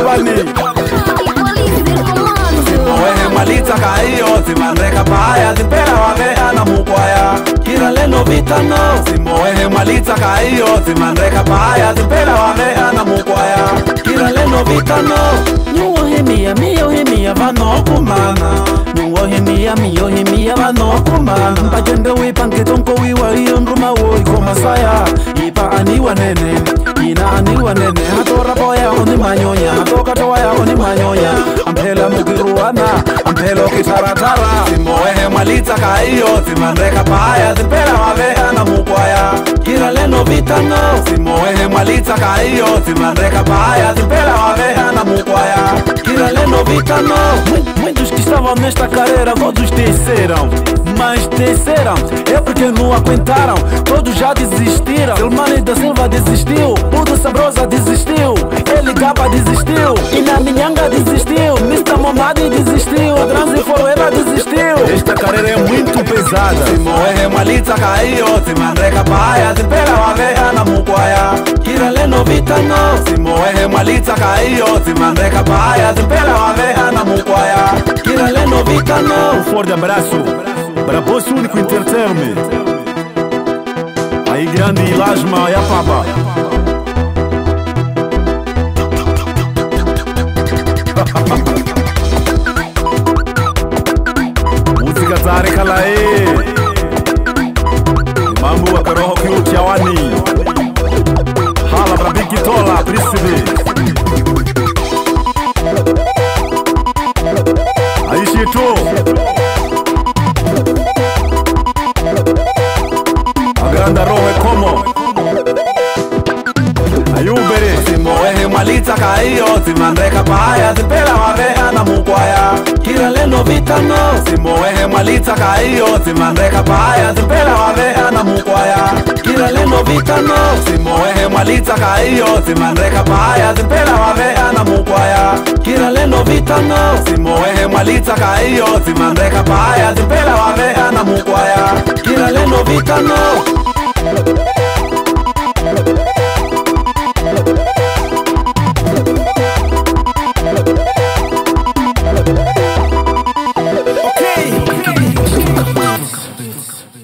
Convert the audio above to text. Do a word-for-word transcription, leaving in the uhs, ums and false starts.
wani Wehe malita kaiyo Timandreka paya Timpera wavea na mukwaya Kira leno vitano Wehe malita kaiyo Timandreka paya Timpera wavea na mukwaya Kira leno vitano Nyuo hemia miyo hemia vano kumana Nyuo hemia miyo hemia vano kumana Mpajende wipanke tonko wiwa iyo nruma woi komasaya Ipa aniwa nene Ina aniwa nene Hatora boya oni manyonya Hatoka toya oni manyonya Ampela mugiruana Ampelo kitaratara Simoehe malita kaiyo Timandreka paya Timpera wavea na mukwaya Kira leno vitano Simoehe malita kaiyo Timandreka paya Timpera wavea na mukwaya Kira leno vitano Muitos que estavam nesta carreira todos desceram Mas desceram É porque não aguentaram Todos já desistiram Silmani da Silva desistiu Pudo Sabrosa desistiu Ele Gaba desistiu E na Minhanga desistiu mister Momadi desistiu Transi Forever desistiu Esta carreira é muito pesada Simoehe malita kaiyo Timandreka paya Timpera wavea na mukwaya Kira leno vitano Simoehe malita kaiyo Timandreka paya Timpera wavea na mukwaya Kira leno vitano Um forte abraço para Boss Único Entertainment Aí grande Hillas e a Papa Música Tare Kalae Mambo wa Karoho Kiuti Awani Hala pra Big Tola Príncipe Aí Chito A grande Roho é como Aí Ubere Simoehe malita kaiyo Timandreka paya Timpera wavea na mukwaya Kira leno vitano Simoehe malita kaiyo Timandreka paya Timpera wavea na mukwaya Kira leno vitano Simoehe malita kaiyo Timandreka paya Timpera wavea na mukwaya Kira leno vitano Simoehe malita kaiyo Timandreka paya Timpera wavea na mukwaya Kira leno vitano Okay.